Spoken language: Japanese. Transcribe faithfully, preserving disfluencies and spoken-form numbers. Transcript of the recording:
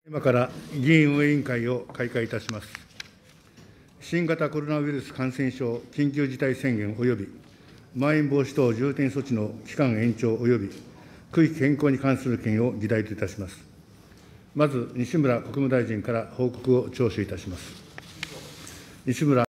今から議院運営委員会を開会いたします。新型コロナウイルス感染症緊急事態宣言及びまん延防止等重点措置の期間延長及び区域変更に関する件を議題といたします。まず、西村国務大臣から報告を聴取いたします。西村